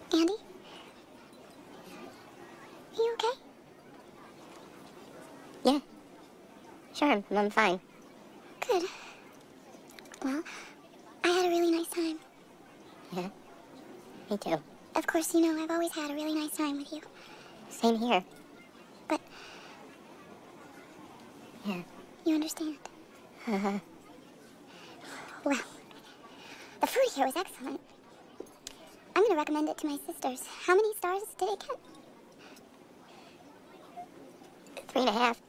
Andy? Are you okay? Yeah. Sure, I'm fine. Good. Well, I had a really nice time. Yeah. Me too. Of course, you know I've always had a really nice time with you. Same here. But Yeah. you understand. Uh-huh. Well, the food here was excellent. I'm going to recommend it to my sisters. How many stars did it get? 3.5.